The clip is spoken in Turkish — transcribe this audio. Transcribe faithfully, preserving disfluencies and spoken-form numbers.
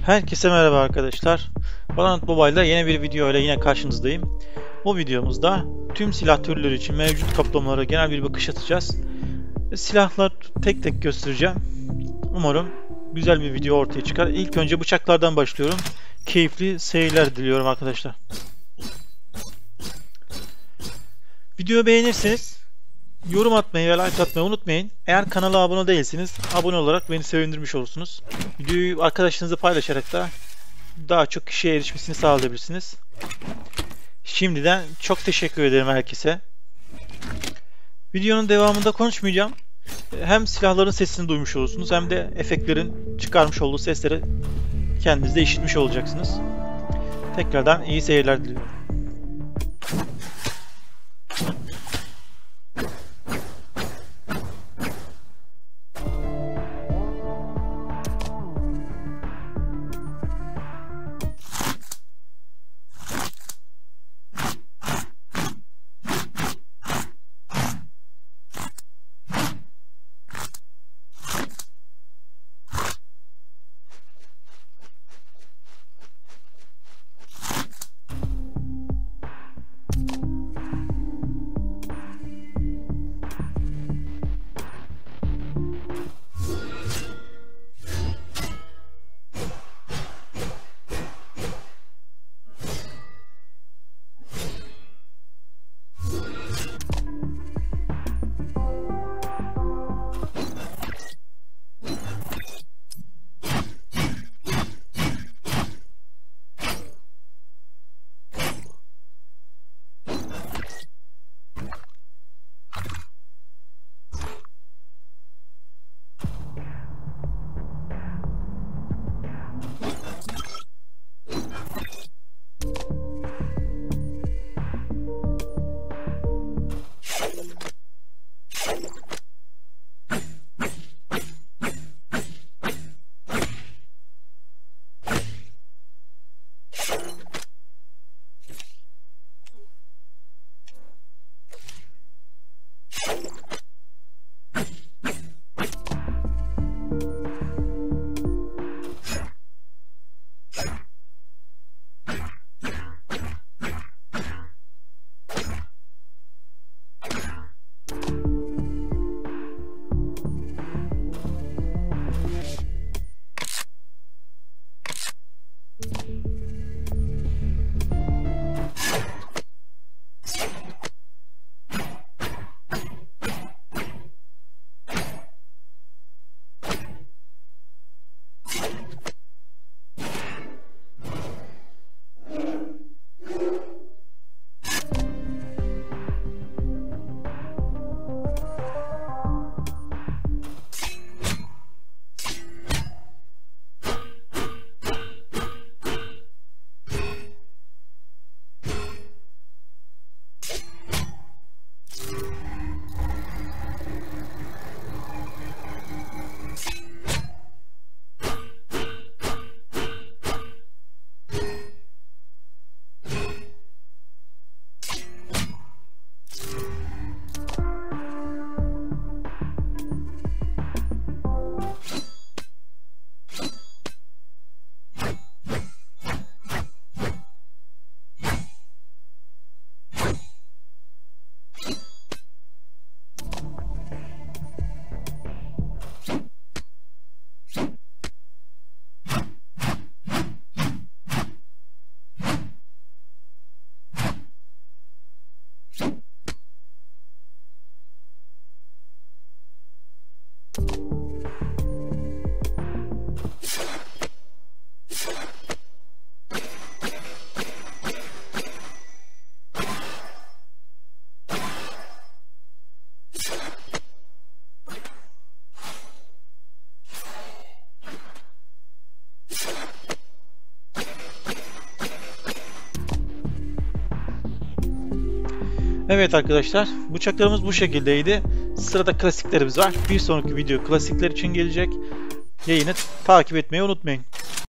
Herkese merhaba arkadaşlar. Valorant Mobile'da yeni bir video ile yine karşınızdayım. Bu videomuzda tüm silah türleri için mevcut kaplamalara genel bir bakış atacağız. Silahlar tek tek göstereceğim. Umarım güzel bir video ortaya çıkar. İlk önce bıçaklardan başlıyorum. Keyifli seyirler diliyorum arkadaşlar. Videoyu beğenirseniz yorum atmayı ve like atmayı unutmayın. Eğer kanala abone değilseniz abone olarak beni sevindirmiş olursunuz. Videoyu arkadaşlarınızla paylaşarak da daha çok kişiye erişmesini sağlayabilirsiniz. Şimdiden çok teşekkür ederim herkese. Videonun devamında konuşmayacağım. Hem silahların sesini duymuş olursunuz hem de efektlerin çıkarmış olduğu sesleri kendiniz de işitmiş olacaksınız. Tekrardan iyi seyirler diliyorum. Evet arkadaşlar, bıçaklarımız bu şekildeydi. Sırada klasiklerimiz var. Bir sonraki video klasikler için gelecek. Yayını takip etmeyi unutmayın.